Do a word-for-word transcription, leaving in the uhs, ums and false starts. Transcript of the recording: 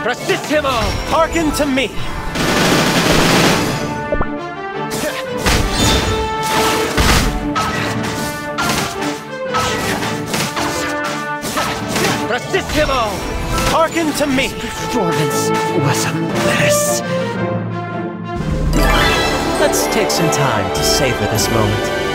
Prestissimo! Hearken to me! Prestissimo! Hearken to me! Performance was a mess. Let's take some time to savor this moment.